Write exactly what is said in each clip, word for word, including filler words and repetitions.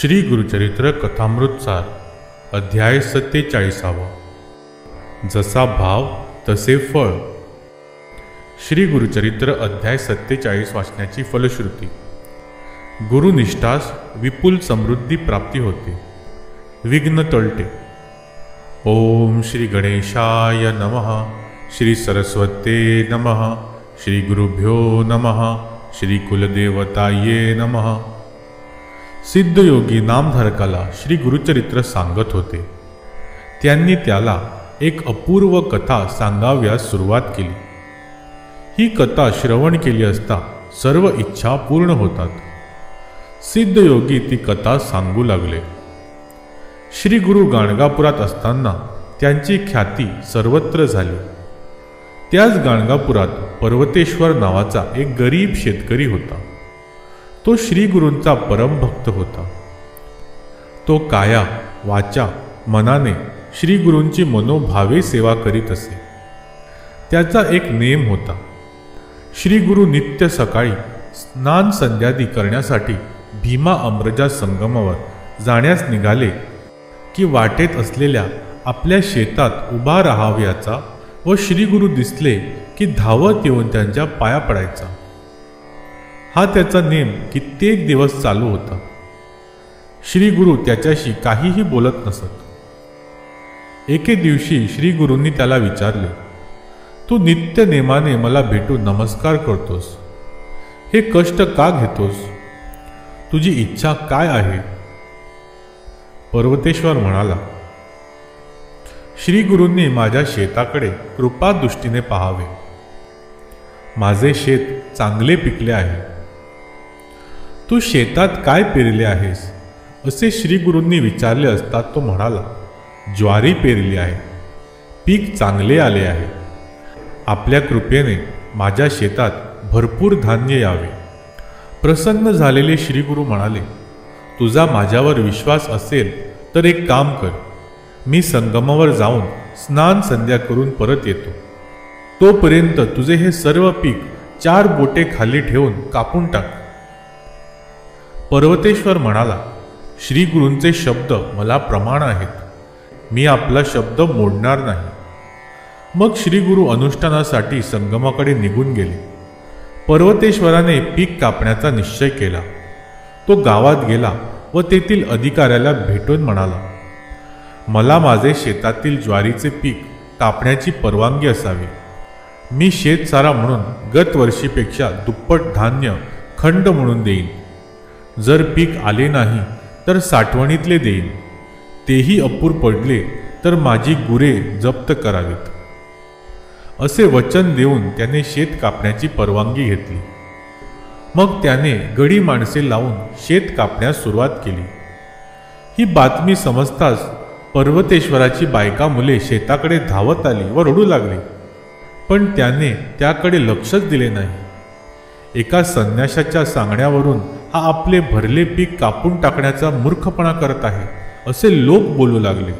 श्री गुरुचरित्र कथामृतसार अध्याय सत्तेचाळीसावा. जसा भाव तसे फळ. श्री गुरुचरित्र अध्याय सत्तेचाळीस वाचण्याची फलश्रुती. गुरुनिष्ठास विपुल समृद्धी प्राप्ती होते, विघ्न टळते. ओम श्री गणेशाय नमः. श्री सरस्वते नमः. श्री गुरुभ्यो नमः. श्री कुलदेवताये नमः. सिद्धयोगी नामधारकाला श्री गुरुचरित्र सांगत होते. त्यांनी त्याला एक अपूर्व कथा सांगाव्यास सुरुवात केली. ही कथा श्रवण केली असता सर्व इच्छा पूर्ण होतात. सिद्धयोगी ती कथा सांगू लागले. श्री गुरु गाणगापुरात असताना त्यांची ख्याती सर्वत्र झाली. त्याच गाणगापुरात पर्वतेश्वर नावाचा एक गरीब शेतकरी होता. तो श्री गुरूंचा परमभक्त होता. तो काया वाचा मनाने श्री गुरूंची मनोभावे सेवा करीत असे. त्याचा एक नेम होता. श्री गुरु नित्य सकाळी स्नान संध्यादी करण्यासाठी भीमा अमृजा संगमावर जाण्यास निघाले की वाटेत असलेल्या आपल्या शेतात उभा राहाव्याचा व श्री गुरु दिसले की धावत येऊन त्यांच्या पाया पडायचा. हा त्याचा नेम कित्येक दिवस चालू होता. श्री गुरु त्याच्याशी काहीही बोलत नसत. एके दिवशी श्री गुरूंनी त्याला विचारले, तू नित्य नेमाने मला भेटून नमस्कार करतोस, हे कष्ट का घेतोस? तुझी इच्छा काय आहे? पर्वतेश्वर म्हणाला, श्री गुरूंनी माझ्या शेताकडे कृपा दृष्टीने पाहावे. माझे शेत चांगले पिकले आहे. तू शेतात काय पेरले आहेस? असे श्री गुरूंनी विचारले असता तो म्हणाला, ज्वारी पेरली आहे, पीक चांगले आले आहे. आपल्या कृपेने माझ्या शेतात भरपूर धान्य यावे. प्रसन्न झालेले श्री गुरु म्हणाले, तुझा माझ्यावर विश्वास असेल तर एक काम कर, मी संगमावर जाऊन स्नान संध्या करून परत येतो. तोपर्यंत तुझे हे सर्व पीक चार बोटे खाली ठेवून कापून टाक. पर्वतेश्वर म्हणाला, श्री गुरूंचे शब्द मला प्रमाण आहेत. मी आपला शब्द मोडणार नाही. मग श्री गुरु अनुष्ठानासाठी संगमाकडे निघून गेले. पर्वतेश्वराने पीक कापण्याचा निश्चय केला. तो गावात गेला व तेथील अधिकाऱ्याला भेटून म्हणाला, मला माझे शेतातील ज्वारीचे पीक कापण्याची परवानगी असावी. मी शेतसारा म्हणून गत वर्षीपेक्षा दुप्पट धान्य खंड म्हणून देईन. जर पीक आले नाही तर साठवणीतले देईन. तेही अपूर पडले तर माझी गुरे जप्त करावीत. असे वचन देऊन त्याने शेत कापण्याची परवानगी घेतली. मग त्याने गडी माणसे लावून शेत कापण्यास सुरुवात केली. ही बातमी समजताच पर्वतेश्वराची बायका मुले शेताकडे धावत आली व रडू लागली. पण त्याने त्याकडे लक्षच दिले नाही. एका संन्याशाच्या सांगण्यावरून हा आपले भरले पीक कापून टाकण्याचा मूर्खपणा करत आहे असे लोक बोलू लागले.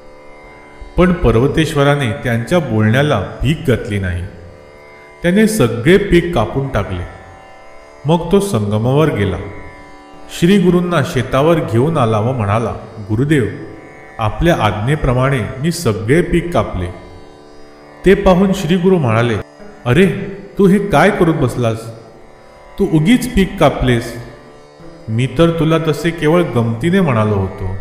पण पर्वतेश्वराने त्यांच्या बोलण्याला भीक घातली नाही. त्याने सगळे पीक कापून टाकले. मग तो संगमावर गेला. श्री गुरूंना शेतावर घेऊन आला व म्हणाला, गुरुदेव, आपल्या आज्ञेप्रमाणे मी सगळे पीक कापले. ते पाहून श्री गुरु म्हणाले, अरे तू हे काय करून बसलास? तू उगीच पीक कापलेस. मी तर तुला तसे केवळ गमतीने म्हणालो होतो.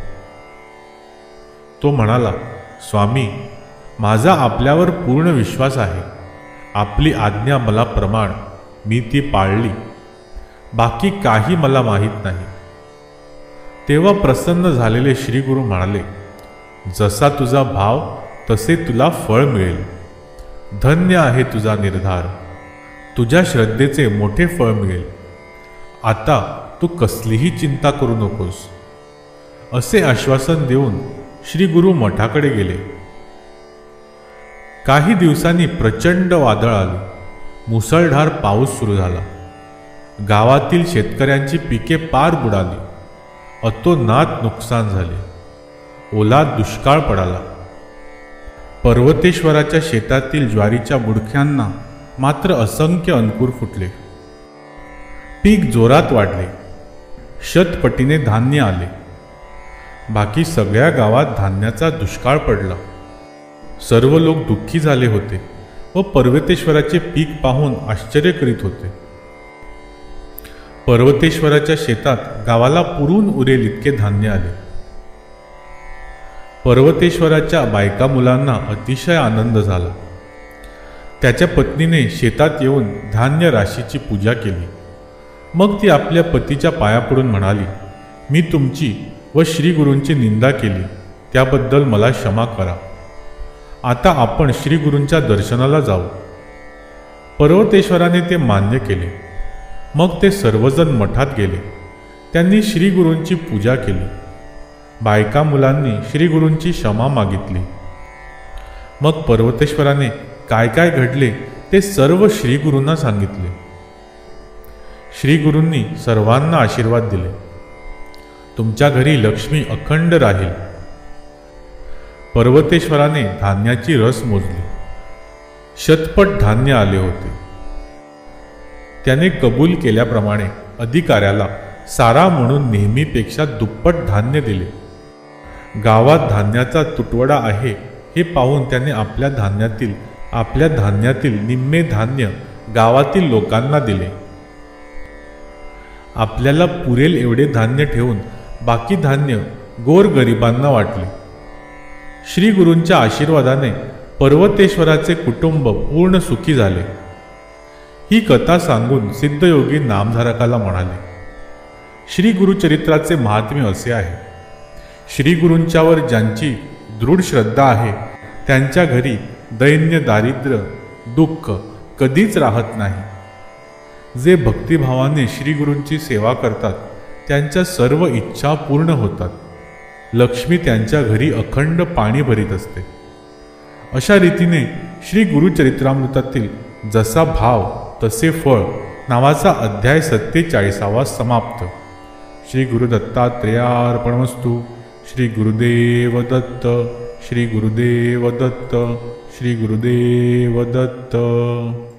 तो म्हणाला, स्वामी, माझा आपल्यावर पूर्ण विश्वास आहे. आपली आज्ञा मला प्रमाण, मी ती पाळली. बाकी काही मला माहीत नाही. तेव्हा प्रसन्न झालेले श्री गुरु म्हणाले, जसा तुझा भाव तसे तुला फळ मिळेल. धन्य आहे तुझा निर्धार. तुझ्या श्रद्धेचे मोठे फळ मिळेल. आता तू कसलीही चिंता करू नकोस. असे आश्वासन देऊन श्री गुरु मठाकडे गेले. काही दिवसांनी प्रचंड वादळ आले. मुसळधार पाऊस सुरू झाला. गावातील शेतकऱ्यांची पिके पार बुडाली. अतोनात नुकसान झाले. ओला दुष्काळ पडाला. पर्वतेश्वराच्या शेतातील ज्वारीच्या बुडख्यांना मात्र असंख्य अंकुर फुटले. पीक जोरात वाढले. शतपटीने धान्य आले. बाकी सगळ्या गावात धान्याचा दुष्काळ पडला. सर्व लोक दुःखी झाले होते व पर्वतेश्वराचे पीक पाहून आश्चर्य करीत होते. पर्वतेश्वराच्या शेतात गावाला पुरून उरेल इतके धान्य आले. पर्वतेश्वराच्या बायका मुलांना अतिशय आनंद झाला. त्याच्या पत्नीने शेतात येऊन धान्य राशीची पूजा केली. मग ती आपल्या पतीच्या पाया पडून म्हणाली, मी तुमची व श्रीगुरूंची निंदा केली, त्याबद्दल मला क्षमा करा. आता आपण श्रीगुरूंच्या दर्शनाला जाऊ. पर्वतेश्वराने ते मान्य केले. मग ते सर्वजण मठात गेले. त्यांनी श्रीगुरूंची पूजा केली. बायका मुलांनी श्रीगुरूंची क्षमा मागितली. मग पर्वतेश्वराने काय काय घडले ते सर्व श्रीगुरूंना सांगितले. श्रीगुरूंनी सर्वांना आशीर्वाद दिले. तुमच्या घरी लक्ष्मी अखंड राहील. पर्वतेश्वराने धान्याची रस मोजली. शतपट धान्य आले होते. त्याने कबूल केल्याप्रमाणे अधिकाऱ्याला सारा म्हणून नेहमीपेक्षा दुप्पट धान्य दिले. गावात धान्याचा तुटवडा आहे हे पाहून त्याने आपल्या धान्यातील आपल्या धान्यातील निम्मे धान्य गावातील लोकांना दिले. आपल्याला पुरेल एवढे धान्य ठेवून बाकी धान्य गोरगरिबांना वाटले. श्रीगुरूंच्या आशीर्वादाने पर्वतेश्वराचे कुटुंब पूर्ण सुखी झाले. ही कथा सांगून सिद्धयोगी नामधारकाला म्हणाले, श्री गुरुचरित्राचे महात्म्य असे आहे. श्रीगुरूंच्यावर ज्यांची दृढ श्रद्धा आहे त्यांच्या घरी दैन्य, दारिद्र्य, दुःख कधीच राहत नाही. जे भक्तिभावाने श्रीगुरूंची सेवा करतात त्यांच्या सर्व इच्छा पूर्ण होतात. लक्ष्मी त्यांच्या घरी अखंड पाणी भरीत असते. अशा रीतीने श्री गुरुचरित्रामृतातील जसा भाव तसे फळ नावाचा अध्याय सत्तेचाळीसावा समाप्त. श्री गुरुदत्तात्रेयार्पणमस्तु. श्री गुरुदेव दत्त. श्री गुरुदेव दत्त. श्री गुरुदेव दत्त.